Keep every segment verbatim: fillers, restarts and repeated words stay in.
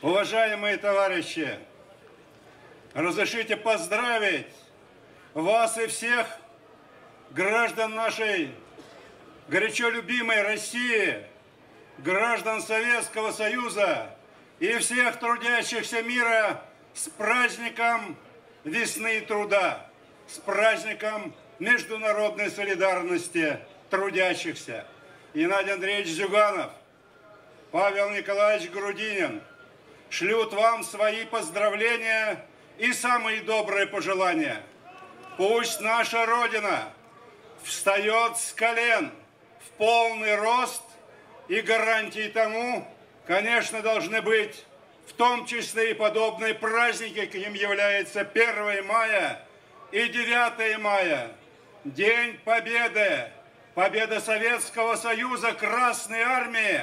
Уважаемые товарищи, разрешите поздравить вас и всех граждан нашей горячо любимой России, граждан Советского Союза и всех трудящихся мира с праздником весны и труда, с праздником международной солидарности трудящихся. Геннадий Андреевич Зюганов, Павел Николаевич Грудинин шлют вам свои поздравления и самые добрые пожелания. Пусть наша Родина встает с колен в полный рост, и гарантией тому, конечно, должны быть в том числе и подобные праздники, каким является первое мая и девятое мая. День Победы, победа Советского Союза, Красной Армии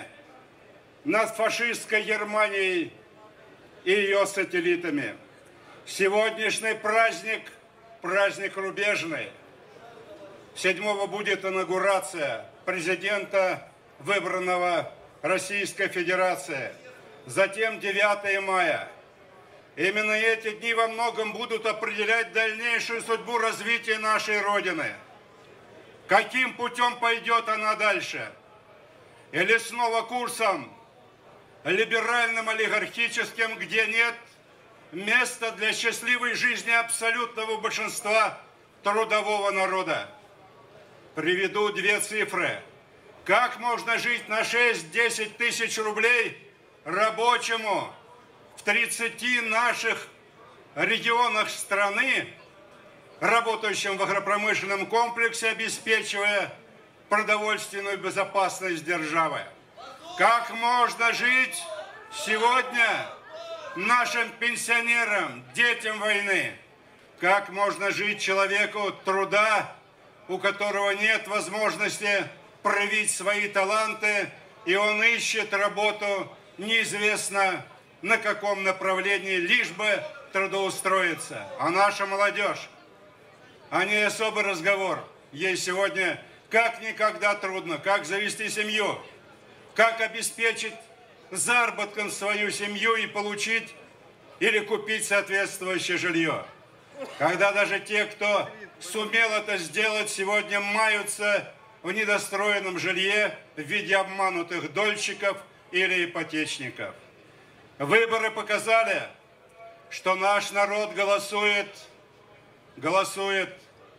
над фашистской Германией и ее сателлитами. Сегодняшний праздник, праздник рубежный. Седьмого будет инаугурация президента, выбранного Российской Федерации. Затем девятое мая. Именно эти дни во многом будут определять дальнейшую судьбу развития нашей Родины. Каким путем пойдет она дальше? Или снова курсом либеральным, олигархическим, где нет места для счастливой жизни абсолютного большинства трудового народа. Приведу две цифры. Как можно жить на шесть-десять тысяч рублей рабочему в тридцати наших регионах страны, работающим в агропромышленном комплексе, обеспечивая продовольственную безопасность державы? Как можно жить сегодня нашим пенсионерам, детям войны? Как можно жить человеку труда, у которого нет возможности проявить свои таланты, и он ищет работу неизвестно на каком направлении, лишь бы трудоустроиться? А наша молодежь, о ней особый разговор. Ей сегодня как никогда трудно, как завести семью, как обеспечить заработком свою семью и получить или купить соответствующее жилье. Когда даже те, кто сумел это сделать, сегодня маются в недостроенном жилье в виде обманутых дольщиков или ипотечников. Выборы показали, что наш народ голосует, голосует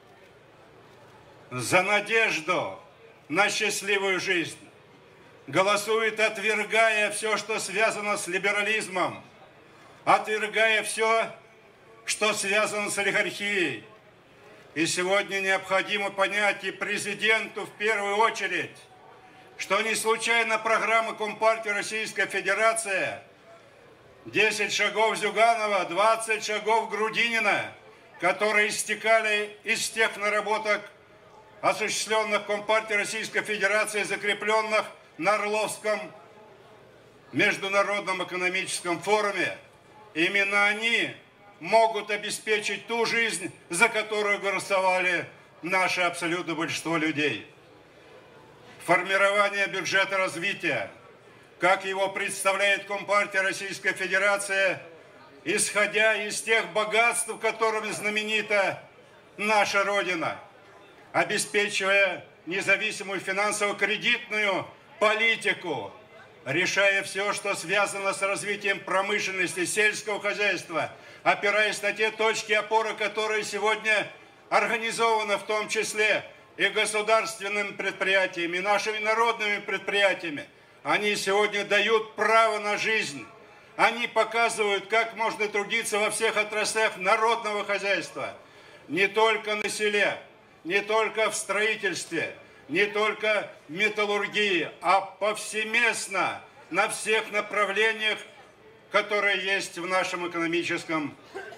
за надежду на счастливую жизнь. Голосует, отвергая все, что связано с либерализмом, отвергая все, что связано с олигархией. И сегодня необходимо понять и президенту в первую очередь, что не случайно программа Компартии Российской Федерации десять шагов Зюганова, двадцать шагов Грудинина, которые истекали из тех наработок, осуществленных Компартией Российской Федерации, закрепленных на Орловском международном экономическом форуме. Именно они могут обеспечить ту жизнь, за которую голосовали наше абсолютное большинство людей. Формирование бюджета развития, как его представляет Компартия Российской Федерации, исходя из тех богатств, которыми знаменита наша Родина, обеспечивая независимую финансово-кредитную политику, решая все, что связано с развитием промышленности, сельского хозяйства, опираясь на те точки опоры, которые сегодня организованы в том числе и государственными предприятиями, и нашими народными предприятиями. Они сегодня дают право на жизнь. Они показывают, как можно трудиться во всех отраслях народного хозяйства. Не только на селе, не только в строительстве, не только в металлургии, а повсеместно на всех направлениях, которые есть в нашем экономическом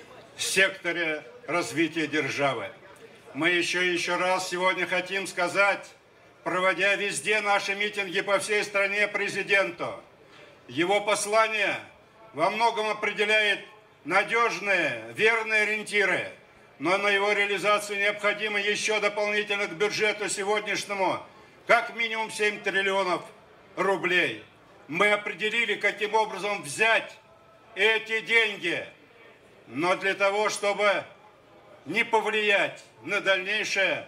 секторе развития державы. Мы еще и еще раз сегодня хотим сказать, проводя везде наши митинги по всей стране, президенту. Его послание во многом определяет надежные, верные ориентиры, но на его реализацию необходимо еще дополнительно к бюджету сегодняшнему как минимум семь триллионов рублей. Мы определили, каким образом взять эти деньги. Но для того, чтобы не повлиять на дальнейшее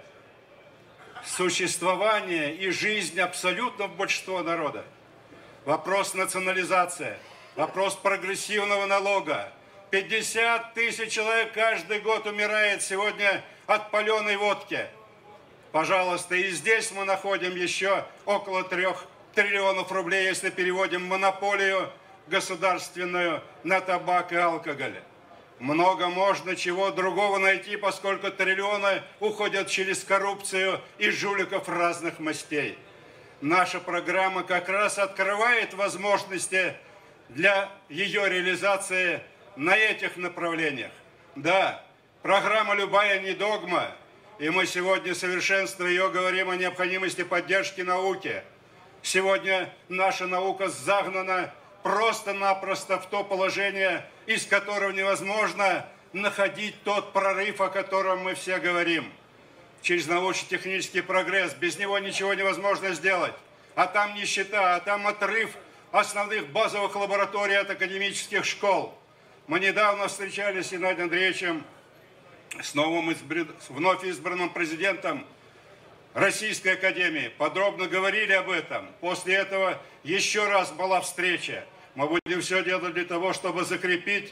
существование и жизнь абсолютно большинства народа, вопрос национализации, вопрос прогрессивного налога. пятьдесят тысяч человек каждый год умирает сегодня от паленой водки. Пожалуйста, и здесь мы находим еще около трех триллионов рублей, если переводим монополию государственную на табак и алкоголь. Много можно чего другого найти, поскольку триллионы уходят через коррупцию и жуликов разных мастей. Наша программа как раз открывает возможности для ее реализации на этих направлениях. Да, программа «Любая не догма», и мы сегодня, совершенствуя ее, говорим о необходимости поддержки науки. Сегодня наша наука загнана просто-напросто в то положение, из которого невозможно находить тот прорыв, о котором мы все говорим. Через научно-технический прогресс, без него ничего невозможно сделать. А там нищета, а там отрыв основных базовых лабораторий от академических школ. Мы недавно встречались с Геннадием Андреевичем, с новым избр... вновь избранным президентом Российской Академии. Подробно говорили об этом. После этого еще раз была встреча. Мы будем все делать для того, чтобы закрепить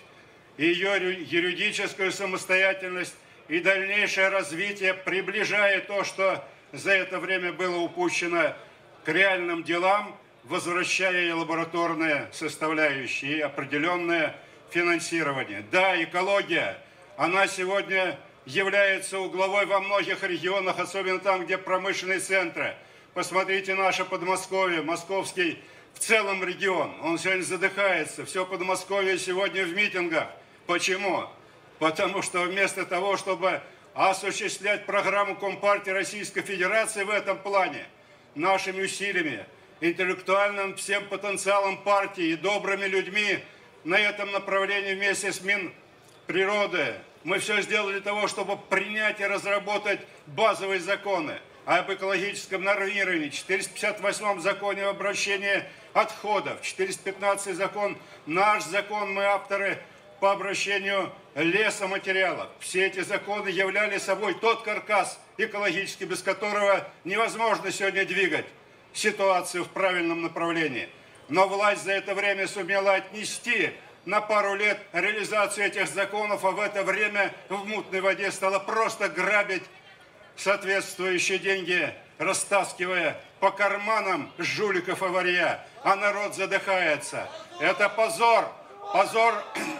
ее юридическую самостоятельность и дальнейшее развитие, приближая то, что за это время было упущено, к реальным делам, возвращая и лабораторные составляющие, и определенное финансирование. Да, экология, она сегодня является угловой во многих регионах, особенно там, где промышленные центры. Посмотрите наше Подмосковье, московский в целом регион. Он сегодня задыхается. Все Подмосковье сегодня в митингах. Почему? Потому что вместо того, чтобы осуществлять программу Компартии Российской Федерации в этом плане, нашими усилиями, интеллектуальным всем потенциалом партии и добрыми людьми на этом направлении вместе с Минприроды, мы все сделали для того, чтобы принять и разработать базовые законы об экологическом нормировании, четыреста пятьдесят восьмом законе об обращении отходов, четыреста пятнадцатый закон, наш закон, мы авторы по обращению лесоматериалов. Все эти законы являли собой тот каркас экологический, без которого невозможно сегодня двигать ситуацию в правильном направлении. Но власть за это время сумела отнести на пару лет реализацию этих законов, а в это время в мутной воде стала просто грабить соответствующие деньги, растаскивая по карманам жуликов и варья. А народ задыхается. Это позор, позор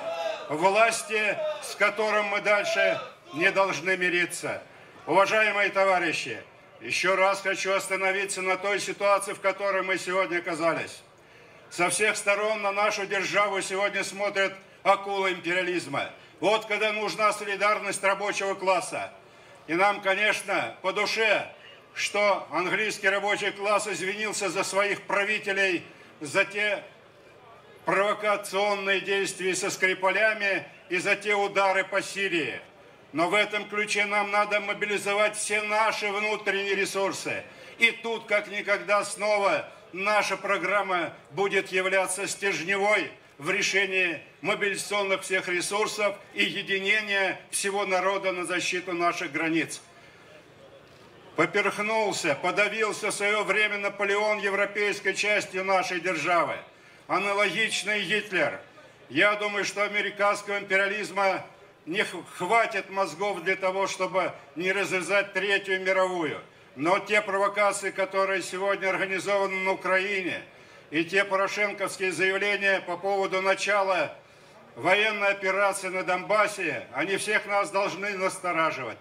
власти, с которым мы дальше не должны мириться. Уважаемые товарищи, еще раз хочу остановиться на той ситуации, в которой мы сегодня оказались. Со всех сторон на нашу державу сегодня смотрят акулы империализма. Вот когда нужна солидарность рабочего класса. И нам, конечно, по душе, что английский рабочий класс извинился за своих правителей, за те провокационные действия со Скрипалями и за те удары по Сирии. Но в этом ключе нам надо мобилизовать все наши внутренние ресурсы. И тут, как никогда, снова наша программа будет являться стержневой в решении мобилизационных всех ресурсов и единения всего народа на защиту наших границ. Поперхнулся, подавился в свое время Наполеон европейской частью нашей державы. Аналогичный Гитлер. Я думаю, что американского империализма не хватит мозгов для того, чтобы не развязать Третью мировую. Но те провокации, которые сегодня организованы на Украине, и те порошенковские заявления по поводу начала военной операции на Донбассе, они всех нас должны настораживать.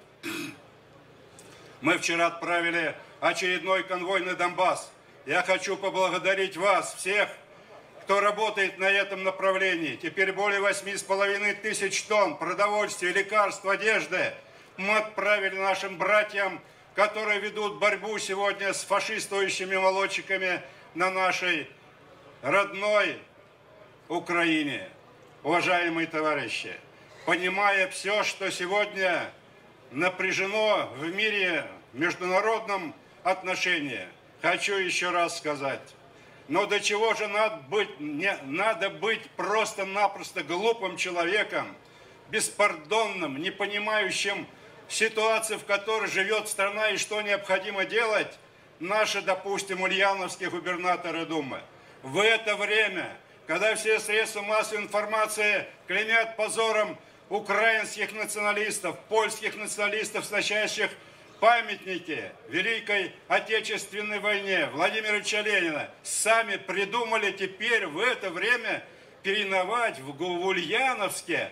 Мы вчера отправили очередной конвой на Донбасс. Я хочу поблагодарить вас всех, кто работает на этом направлении. Теперь более восьми с половиной тысяч тонн продовольствия, лекарств, одежды мы отправили нашим братьям, которые ведут борьбу сегодня с фашистующими молодчиками на нашей родной Украине. Уважаемые товарищи, понимая все, что сегодня напряжено в мире, в международном отношении, хочу еще раз сказать, Но до чего же надо быть, не, надо быть просто-напросто глупым человеком, беспардонным, не понимающим ситуации, в которой живет страна и что необходимо делать, наши, допустим, ульяновские губернаторы Думы. В это время, когда все средства массовой информации клеймят позором украинских националистов, польских националистов, сносящих памятники Великой Отечественной войне Владимира Ильича Ленина, сами придумали теперь в это время переименовать в Ульяновске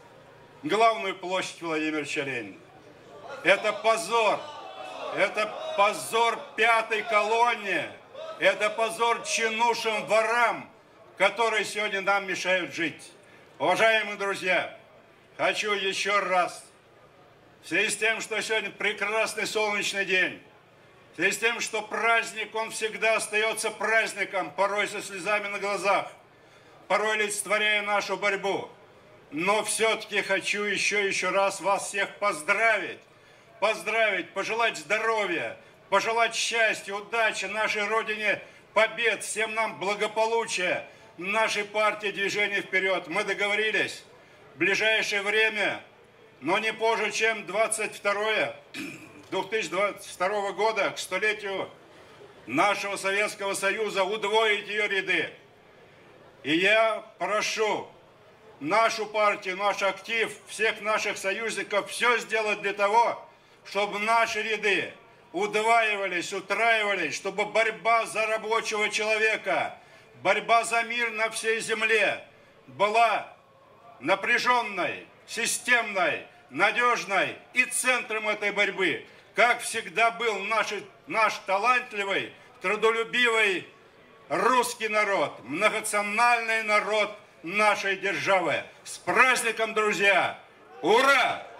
главную площадь Владимира Ильича Ленина. Это позор. Это позор пятой колонне. Это позор чинушим ворам, которые сегодня нам мешают жить. Уважаемые друзья, хочу еще раз, в связи с тем, что сегодня прекрасный солнечный день, в связи с тем, что праздник, он всегда остается праздником, порой со слезами на глазах, порой олицетворяя нашу борьбу. Но все-таки хочу еще, еще раз вас всех поздравить, поздравить, пожелать здоровья, пожелать счастья, удачи нашей Родине, побед, всем нам благополучия, нашей партии «Движение вперед». Мы договорились в ближайшее время, но не позже, чем двадцать второе две тысячи двадцать второго года, к столетию нашего Советского Союза, удвоить ее ряды. И я прошу нашу партию, наш актив, всех наших союзников все сделать для того, чтобы наши ряды удваивались, утраивались, чтобы борьба за рабочего человека, борьба за мир на всей земле была напряженной, системной, надежной, и центром этой борьбы, как всегда, был наш, наш талантливый, трудолюбивый русский народ, многонациональный народ нашей державы. С праздником, друзья! Ура!